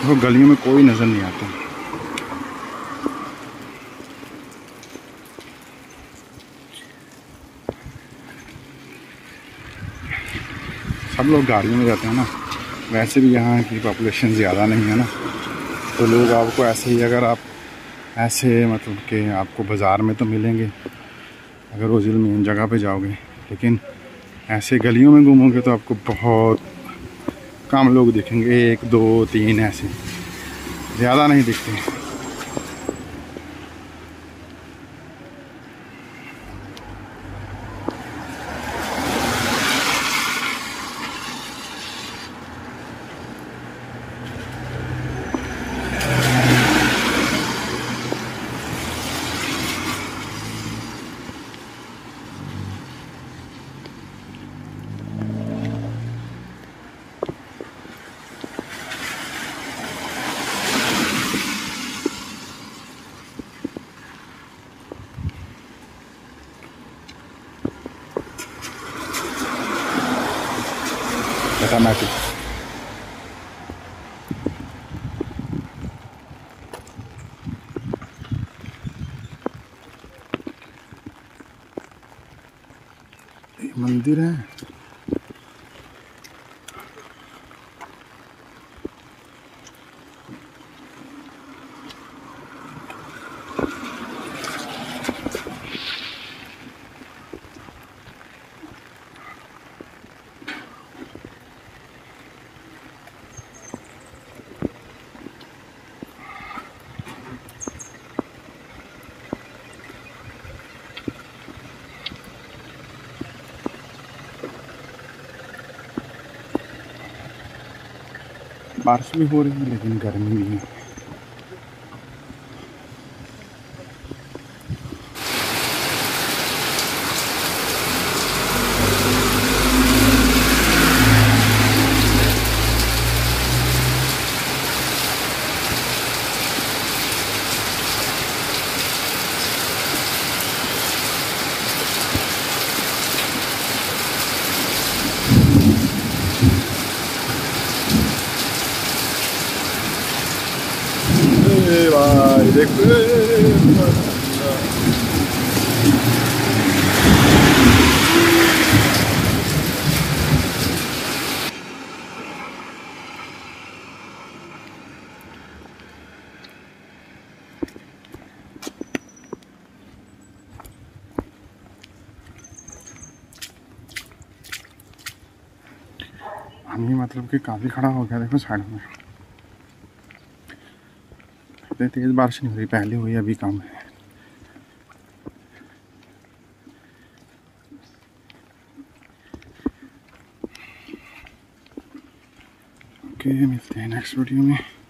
वो गलियों में कोई नज़र नहीं आता। सब लोग गाड़ियों में जाते हैं ना, वैसे भी यहाँ की पॉपुलेशन ज़्यादा नहीं है ना, तो लोग आपको ऐसे ही, अगर आप ऐसे मतलब कि आपको बाज़ार में तो मिलेंगे अगर रोज़िल मेन जगह पे जाओगे, लेकिन ऐसे गलियों में घूमोगे तो आपको बहुत कम लोग दिखेंगे, 1 2 3 ऐसे, ज़्यादा नहीं दिखते। ऑटोमेटिक मंदिर है। बारिश भी हो रही है लेकिन गर्मी भी है। भाई देखो, पानी मतलब कि काफ़ी खड़ा हो गया। देखो साइड में इतनी तेज़ बारिश नहीं हो रही, पहले हुई अभी कम है। ओके, मिलते हैं नेक्स्ट वीडियो में।